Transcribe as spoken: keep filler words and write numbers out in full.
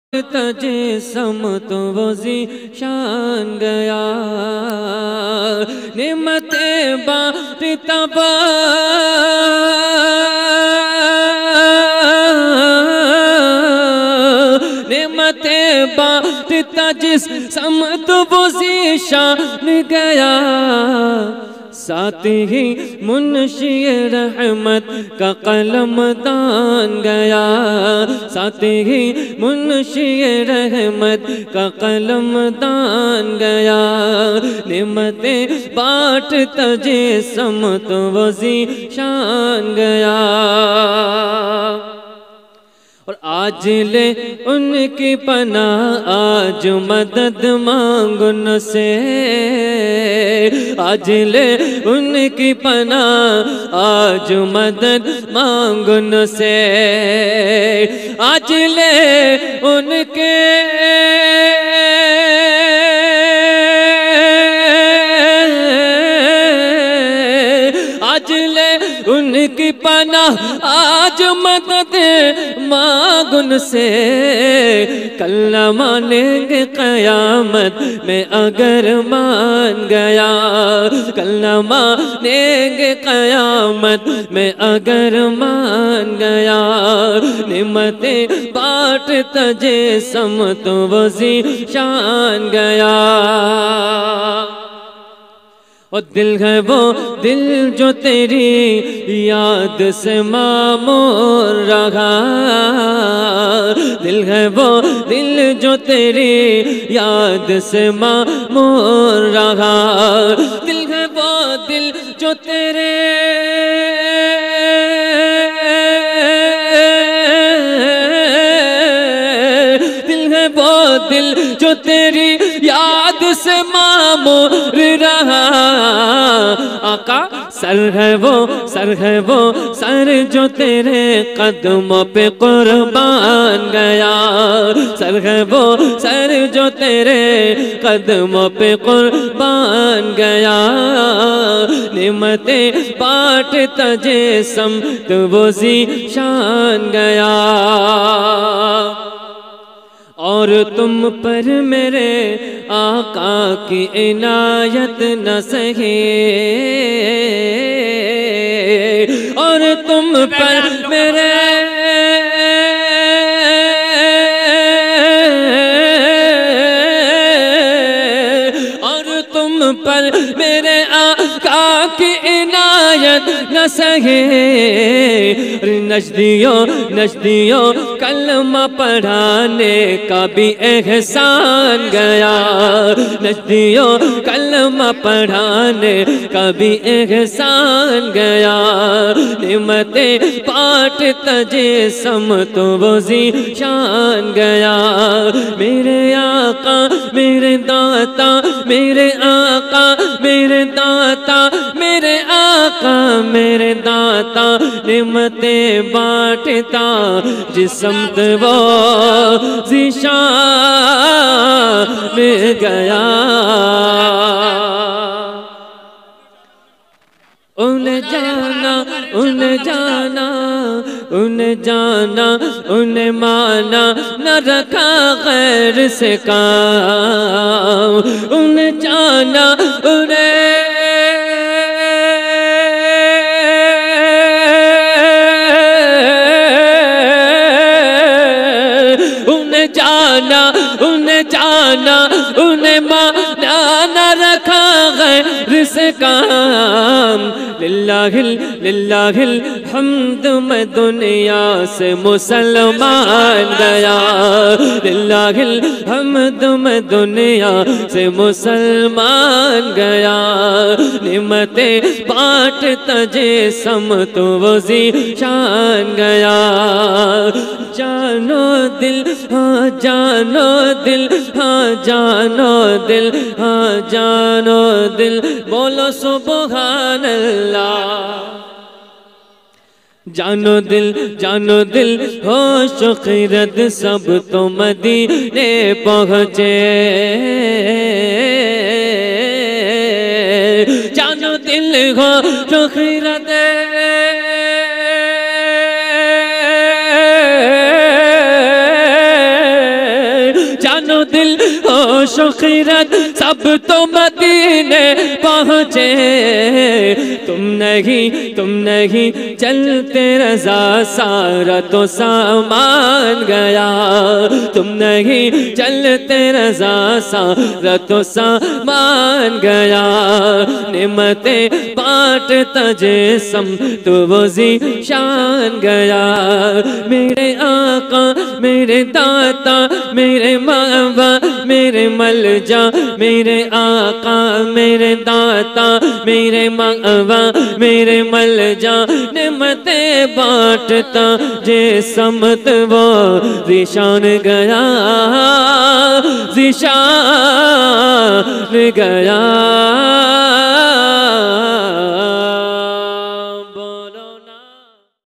तजे समत वजी शान गया निमते बाट तबा निमते बाट तजिस समत वजी शान गया साथ ही मुंशी रहमत का कलम दान गया साथ ही मुंशी रहमत का कलम दान गया निमते बाट तजे समत वजी शान गया। और आज ले उनकी पनाह आज मदद मांगुन से आज ले उनकी पनाह आज मदद मांगुन से आज ले उनके आज ले उनकी पनाह आज मदद मांगुन से कल न मानेंगे क़यामत में अगर मान गया कल न मानेंगे क़यामत में अगर मान गया निमते बाट तजे समत वजी शान गया। और दिल है वो दिल जो तेरी याद से मामूर रहा दिल है वो दिल जो तेरी याद से मामूर रहा दिल है वो दिल जो तेरे दिल है वो दिल जो तेरी याद से मामूर रहा आका सर है वो सर है वो सर जो तेरे कदमों पे कुर्बान गया सर है वो सर जो तेरे कदमों पे कुर्बान गया निमते बाट तजे समत वजी शान गया। और तुम पर मेरे आका की इनायत न सहे और तुम पर मेरे और तुम पर मेरे आका की इनायत न सहे नजदियों नजदियों कलमा पढ़ाने का भी एहसान गया नजदियों कलमा पढ़ाने का भी एहसान गया निमते बाट तजे समत वजी शान गया। मेरे आका मेरे दाता मेरे आका मेरे दाता मेरे आका मेरे दाता निमते बाटता जिसमत वो ज़िशान गया। उन जाना उन जाना उन जाना उन माना न रखा गैर से काम उन जाना उन्हें जाना उन्हें जाना उन्हें माना न रखा गैर से काम लिल्लाहिल लिल्लाहिल हम्द मैं दुनिया से मुसलमान गया लिल्लाहिल हम्द मैं दुनिया से मुसलमान गया निमते बाट तजे समत वजी शान गया। जानो दिल हाँ जानो दिल हाँ जानो दिल हाँ जानो दिल बोलो सुबहान अल्लाह। जानो दिल जानो दिल होश खिरत सब तो मदीने पहुँचे जानो दिल होश खिरत जानो दिल होशो खिरत सब तो मदीने पहुँचे। तुम नहीं तुम नहीं चलते रज़ा सारा तो सामान गया। तुम नहीं चलते रज़ा सारा तो सामान गया। निमतें बांटता जिस्म तो वो ज़ीशान गया। मेरे आका मेरे दाता मेरे मावा मेरे मलजा मेरे आका मेरे दाता मेरे मावा मेरे मलजा। निमतें बांटता जिस्म तो वो ज़ीशान गया ज़ीशान गया।